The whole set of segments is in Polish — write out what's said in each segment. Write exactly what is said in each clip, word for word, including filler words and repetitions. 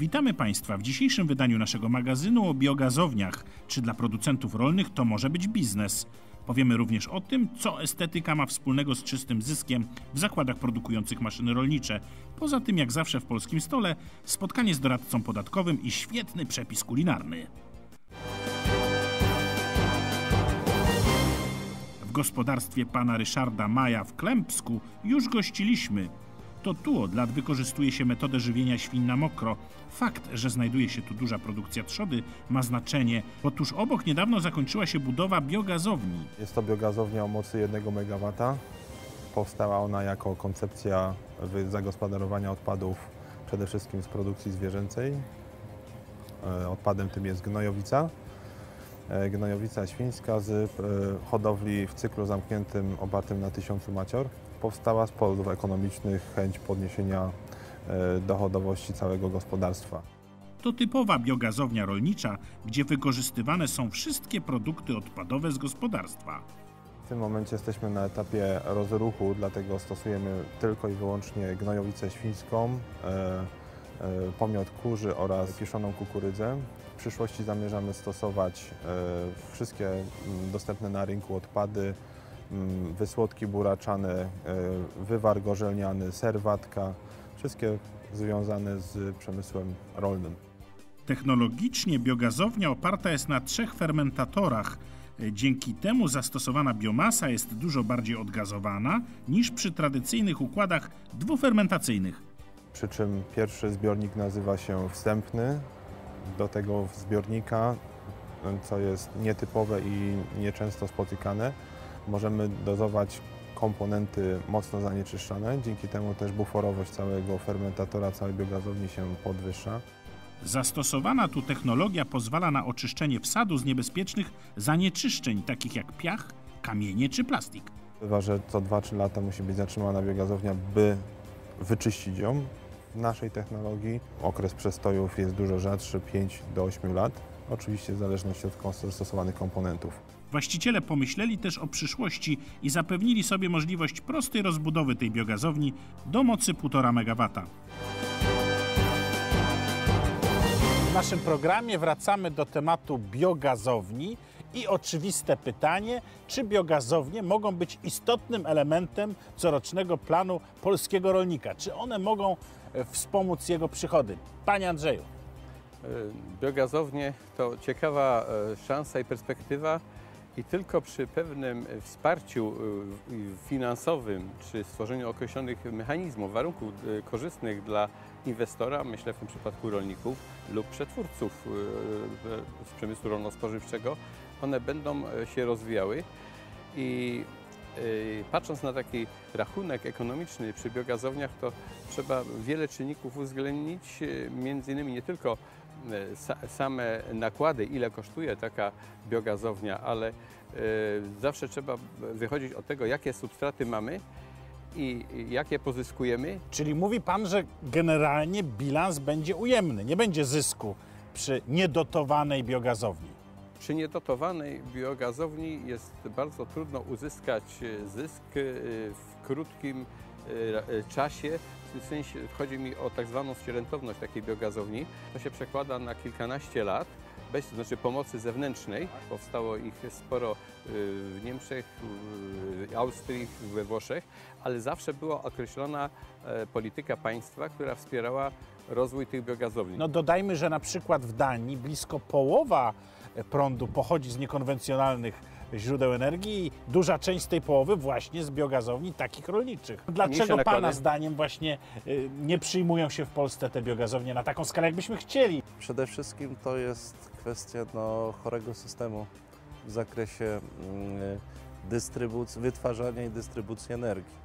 Witamy Państwa w dzisiejszym wydaniu naszego magazynu o biogazowniach. Czy dla producentów rolnych to może być biznes? Powiemy również o tym, co estetyka ma wspólnego z czystym zyskiem w zakładach produkujących maszyny rolnicze. Poza tym, jak zawsze w Polskim Stole, spotkanie z doradcą podatkowym i świetny przepis kulinarny. W gospodarstwie pana Ryszarda Maja w Klępsku już gościliśmy. To tu od lat wykorzystuje się metodę żywienia świń na mokro. Fakt, że znajduje się tu duża produkcja trzody, ma znaczenie. Otóż obok niedawno zakończyła się budowa biogazowni. Jest to biogazownia o mocy jednego megawata. Powstała ona jako koncepcja zagospodarowania odpadów przede wszystkim z produkcji zwierzęcej. Odpadem tym jest gnojowica. Gnojowica świńska z hodowli w cyklu zamkniętym opartym na tysiącu macior. Powstała z powodów ekonomicznych chęć podniesienia dochodowości całego gospodarstwa. To typowa biogazownia rolnicza, gdzie wykorzystywane są wszystkie produkty odpadowe z gospodarstwa. W tym momencie jesteśmy na etapie rozruchu, dlatego stosujemy tylko i wyłącznie gnojowicę świńską, pomiot kurzy oraz kiszoną kukurydzę. W przyszłości zamierzamy stosować wszystkie dostępne na rynku odpady, wysłodki buraczane, wywar gorzelniany, serwatka, wszystkie związane z przemysłem rolnym. Technologicznie biogazownia oparta jest na trzech fermentatorach. Dzięki temu zastosowana biomasa jest dużo bardziej odgazowana niż przy tradycyjnych układach dwufermentacyjnych. Przy czym pierwszy zbiornik nazywa się wstępny. Do tego zbiornika, co jest nietypowe i nieczęsto spotykane, możemy dozować komponenty mocno zanieczyszczone. Dzięki temu też buforowość całego fermentatora, całej biogazowni się podwyższa. Zastosowana tu technologia pozwala na oczyszczenie wsadu z niebezpiecznych zanieczyszczeń, takich jak piach, kamienie czy plastik. Bywa, że co dwa trzy lata musi być zatrzymana biogazownia, by wyczyścić ją. W naszej technologii okres przestojów jest dużo rzadszy, pięć do ośmiu lat. Oczywiście w zależności od stosowanych komponentów. Właściciele pomyśleli też o przyszłości i zapewnili sobie możliwość prostej rozbudowy tej biogazowni do mocy półtora megawata. W naszym programie wracamy do tematu biogazowni i oczywiste pytanie, czy biogazownie mogą być istotnym elementem corocznego planu polskiego rolnika? Czy one mogą wspomóc jego przychody? Panie Andrzeju. Biogazownie to ciekawa szansa i perspektywa i tylko przy pewnym wsparciu finansowym czy stworzeniu określonych mechanizmów, warunków korzystnych dla inwestora, myślę w tym przypadku rolników lub przetwórców z przemysłu rolno-spożywczego, one będą się rozwijały i patrząc na taki rachunek ekonomiczny przy biogazowniach, to trzeba wiele czynników uwzględnić, między innymi nie tylko same nakłady, ile kosztuje taka biogazownia, ale zawsze trzeba wychodzić od tego, jakie substraty mamy i jakie pozyskujemy. Czyli mówi Pan, że generalnie bilans będzie ujemny, nie będzie zysku przy niedotowanej biogazowni. Przy niedotowanej biogazowni jest bardzo trudno uzyskać zysk w krótkim czasie. W sensie chodzi mi o tak zwaną rentowność takiej biogazowni. To się przekłada na kilkanaście lat, bez znaczy pomocy zewnętrznej. Powstało ich sporo w Niemczech, w Austrii, we Włoszech, ale zawsze była określona polityka państwa, która wspierała rozwój tych biogazowni. No dodajmy, że na przykład w Danii blisko połowa prądu pochodzi z niekonwencjonalnych źródeł energii i duża część z tej połowy właśnie z biogazowni takich rolniczych. Dlaczego Pana zdaniem właśnie y, nie przyjmują się w Polsce te biogazownie na taką skalę, jakbyśmy chcieli? Przede wszystkim to jest kwestia no, chorego systemu w zakresie y, dystrybucji, wytwarzania i dystrybucji energii.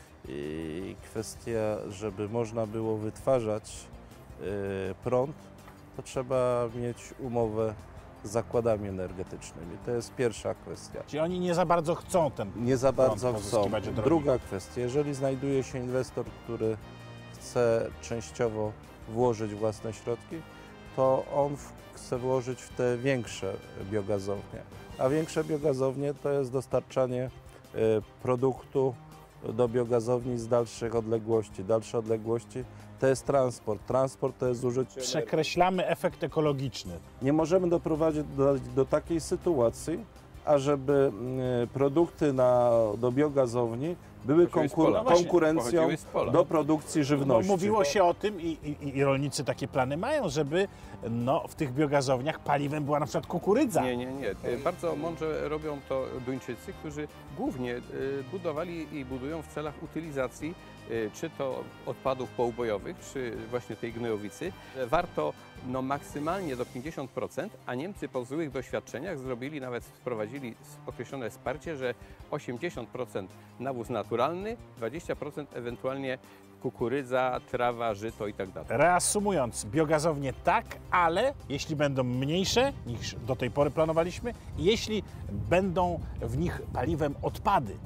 I kwestia, żeby można było wytwarzać y, prąd, to trzeba mieć umowę z zakładami energetycznymi. To jest pierwsza kwestia. Czyli oni nie za bardzo chcą ten Nie za bardzo prąd chcą. pozyskiwać od Druga kwestia, jeżeli znajduje się inwestor, który chce częściowo włożyć własne środki, to on chce włożyć w te większe biogazownie. A większe biogazownie to jest dostarczanie produktu do biogazowni z dalszych odległości. Dalsze odległości to jest transport. Transport to jest zużycie. Przekreślamy efekt ekologiczny. Nie możemy doprowadzić do, do takiej sytuacji, ażeby produkty na, do biogazowni były konkur konkurencją do produkcji żywności. No, mówiło się o tym i, i, i rolnicy takie plany mają, żeby no, w tych biogazowniach paliwem była na przykład kukurydza. Nie, nie, nie. Bardzo mądrze robią to Duńczycy, którzy głównie budowali i budują w celach utylizacji czy to odpadów poubojowych, czy właśnie tej gnojowicy. Warto no, maksymalnie do pięćdziesiąt procent, a Niemcy po złych doświadczeniach zrobili, nawet wprowadzili określone wsparcie, że osiemdziesiąt procent nawóz naturalny, dwadzieścia procent ewentualnie kukurydza, trawa, żyto i tak dalej. Reasumując, biogazownie tak, ale jeśli będą mniejsze niż do tej pory planowaliśmy, jeśli będą w nich paliwem odpady.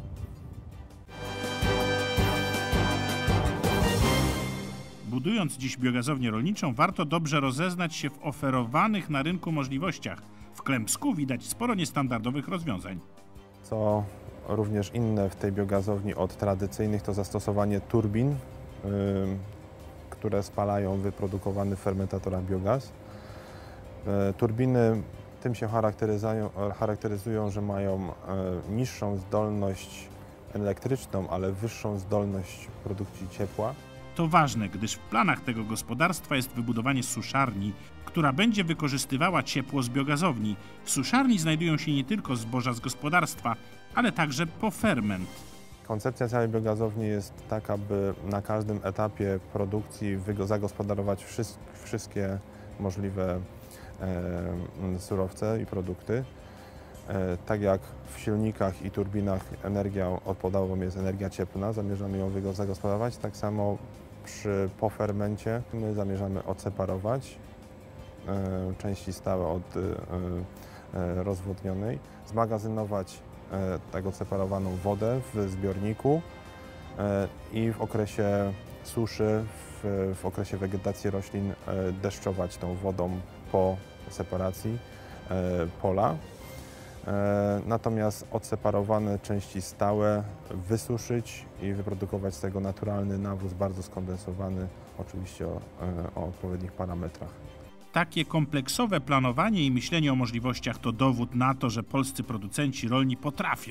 Budując dziś biogazownię rolniczą, warto dobrze rozeznać się w oferowanych na rynku możliwościach. W Klępsku widać sporo niestandardowych rozwiązań. Co również inne w tej biogazowni od tradycyjnych to zastosowanie turbin, yy, które spalają wyprodukowany w fermentatorach biogaz. Yy, turbiny tym się charakteryzują, charakteryzują, że mają yy, niższą zdolność elektryczną, ale wyższą zdolność produkcji ciepła. To ważne, gdyż w planach tego gospodarstwa jest wybudowanie suszarni, która będzie wykorzystywała ciepło z biogazowni. W suszarni znajdują się nie tylko zboża z gospodarstwa, ale także poferment. Koncepcja całej biogazowni jest taka, by na każdym etapie produkcji zagospodarować wszystkie możliwe e, surowce i produkty. E, tak jak w silnikach i turbinach energią odpadową jest energia cieplna, zamierzamy ją zagospodarować, tak samo przy pofermencie my zamierzamy odseparować e, części stałe od e, e, rozwodnionej, zmagazynować e, tak odseparowaną wodę w zbiorniku e, i w okresie suszy, w, w okresie wegetacji roślin e, deszczować tą wodą po separacji e, pola. Natomiast odseparowane części stałe wysuszyć i wyprodukować z tego naturalny nawóz, bardzo skondensowany, oczywiście o, o odpowiednich parametrach. Takie kompleksowe planowanie i myślenie o możliwościach to dowód na to, że polscy producenci rolni potrafią.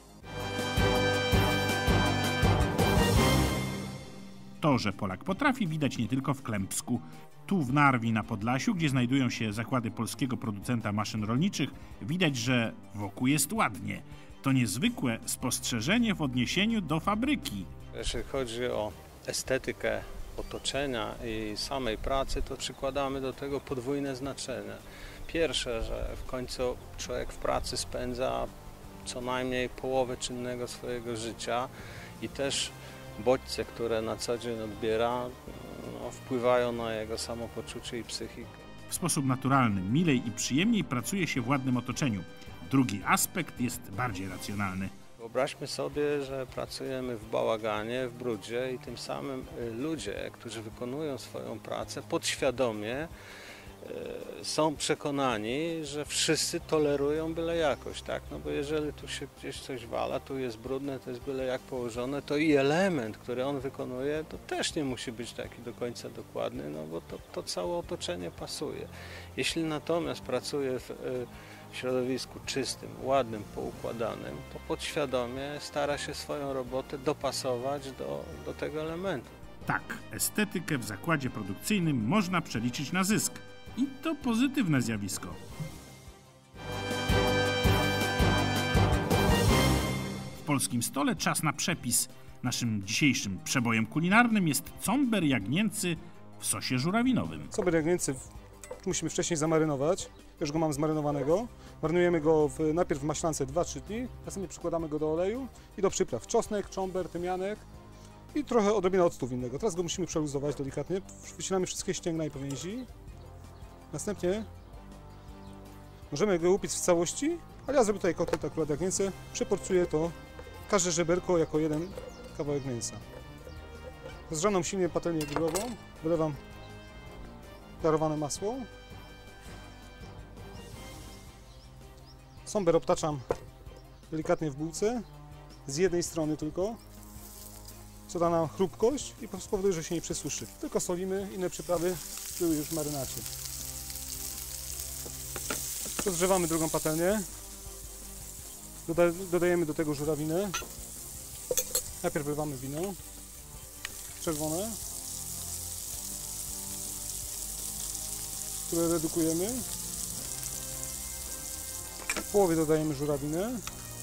To, że Polak potrafi, widać nie tylko w Klępsku. Tu w Narwi na Podlasiu, gdzie znajdują się zakłady polskiego producenta maszyn rolniczych, widać, że wokół jest ładnie. To niezwykłe spostrzeżenie w odniesieniu do fabryki. Jeśli chodzi o estetykę otoczenia i samej pracy, to przykładamy do tego podwójne znaczenie. Pierwsze, że w końcu człowiek w pracy spędza co najmniej połowę czynnego swojego życia i też bodźce, które na co dzień odbiera, no, wpływają na jego samopoczucie i psychikę. W sposób naturalny, milej i przyjemniej pracuje się w ładnym otoczeniu. Drugi aspekt jest bardziej racjonalny. Wyobraźmy sobie, że pracujemy w bałaganie, w brudzie i tym samym ludzie, którzy wykonują swoją pracę podświadomie, są przekonani, że wszyscy tolerują byle jakość, tak? No bo jeżeli tu się gdzieś coś wala, tu jest brudne, to jest byle jak położone, to i element, który on wykonuje, to też nie musi być taki do końca dokładny, no bo to, to całe otoczenie pasuje. Jeśli natomiast pracuje w w środowisku czystym, ładnym, poukładanym, to podświadomie stara się swoją robotę dopasować do, do tego elementu. Tak, estetykę w zakładzie produkcyjnym można przeliczyć na zysk. I to pozytywne zjawisko. W polskim stole czas na przepis. Naszym dzisiejszym przebojem kulinarnym jest comber jagnięcy w sosie żurawinowym. Comber jagnięcy musimy wcześniej zamarynować. Już go mam zmarynowanego. Marynujemy go w, najpierw w maślance dwa trzy dni, następnie przykładamy go do oleju i do przypraw. Czosnek, czomber, tymianek i trochę odrobina octu winnego. Teraz go musimy przeluzować delikatnie. Wycinamy wszystkie ścięgna i powięzi. Następnie możemy go upiec w całości, ale ja zrobię tutaj kotlet akurat jagnięcy. Przeporcuję to każde żeberko jako jeden kawałek mięsa. Zgrzaną silnie patelnię grillową, wylewam klarowane masło. Comber obtaczam delikatnie w bułce, z jednej strony tylko. co da nam chrupkość i spowoduje, że się nie przesuszy. Tylko solimy, inne przyprawy były już w marynacie. Rozgrzewamy drugą patelnię. Doda dodajemy do tego żurawinę. Najpierw wlewamy wino czerwone, które redukujemy. W połowie dodajemy żurawinę.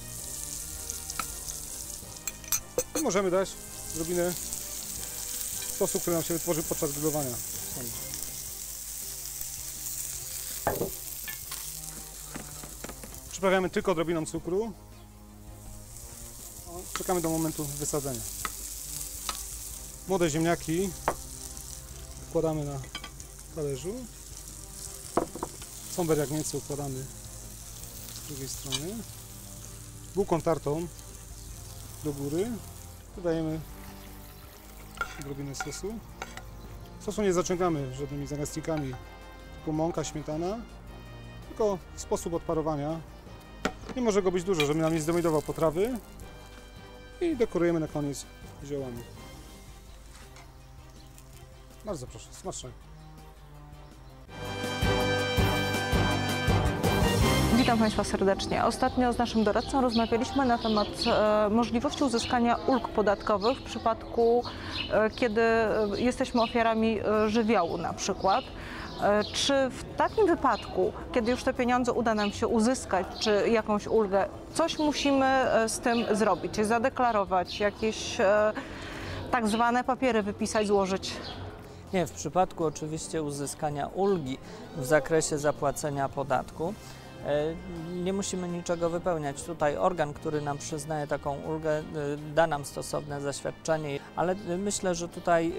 I możemy dać odrobinę sosu, który nam się wytworzy podczas grillowania. Przyprawiamy tylko odrobiną cukru. Czekamy do momentu wysadzenia. Młode ziemniaki wkładamy na talerzu. Cąber jagnięcy układamy z drugiej strony. Bułką tartą do góry. Dodajemy odrobinę sosu. Sosu nie zaciągamy żadnymi zamiastnikami, tylko mąka, śmietana. Tylko sposób odparowania. Nie może go być dużo, żeby nam nie zdominował potrawy. I dekorujemy na koniec ziołami. Bardzo proszę, smacznego. Witam Państwa serdecznie. Ostatnio z naszym doradcą rozmawialiśmy na temat e, możliwości uzyskania ulg podatkowych w przypadku, e, kiedy jesteśmy ofiarami e, żywiołu na przykład. E, czy w takim wypadku, kiedy już te pieniądze uda nam się uzyskać, czy jakąś ulgę, coś musimy e, z tym zrobić? Czy zadeklarować, jakieś e, tak zwane papiery wypisać, złożyć? Nie, w przypadku oczywiście uzyskania ulgi w zakresie zapłacenia podatku nie musimy niczego wypełniać. Tutaj organ, który nam przyznaje taką ulgę, da nam stosowne zaświadczenie, ale myślę, że tutaj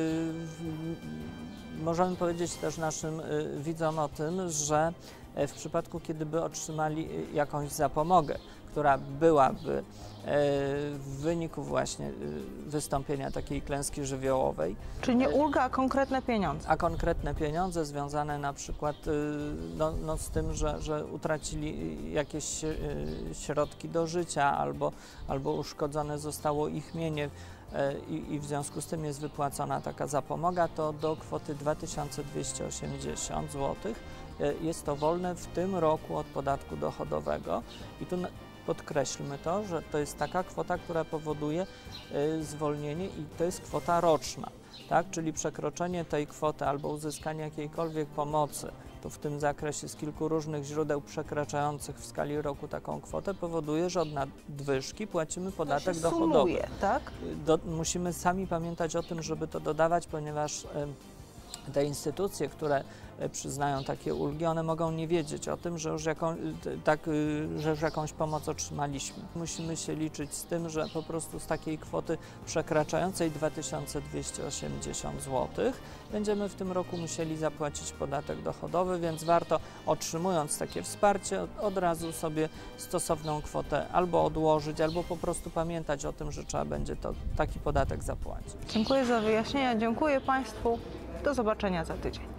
możemy powiedzieć też naszym widzom o tym, że w przypadku, kiedy by otrzymali jakąś zapomogę, która byłaby w wyniku właśnie wystąpienia takiej klęski żywiołowej. Czyli nie ulga, a konkretne pieniądze. A konkretne pieniądze związane na przykład no, no z tym, że, że utracili jakieś środki do życia albo, albo uszkodzone zostało ich mienie i, i w związku z tym jest wypłacona taka zapomoga, to do kwoty dwa tysiące dwieście osiemdziesiąt złotych jest to wolne w tym roku od podatku dochodowego. I tu podkreślmy to, że to jest taka kwota, która powoduje y, zwolnienie i to jest kwota roczna, tak? Czyli przekroczenie tej kwoty albo uzyskanie jakiejkolwiek pomocy, to w tym zakresie z kilku różnych źródeł przekraczających w skali roku taką kwotę powoduje, że od nadwyżki płacimy podatek dochodowy. Sumuje, tak? Do, musimy sami pamiętać o tym, żeby to dodawać, ponieważ y, te instytucje, które przyznają takie ulgi, one mogą nie wiedzieć o tym, że już, jaką, tak, że już jakąś pomoc otrzymaliśmy. Musimy się liczyć z tym, że po prostu z takiej kwoty przekraczającej dwa tysiące dwieście osiemdziesiąt złotych będziemy w tym roku musieli zapłacić podatek dochodowy, więc warto, otrzymując takie wsparcie, od razu sobie stosowną kwotę albo odłożyć, albo po prostu pamiętać o tym, że trzeba będzie to, taki podatek zapłacić. Dziękuję za wyjaśnienia, dziękuję Państwu. Do zobaczenia za tydzień.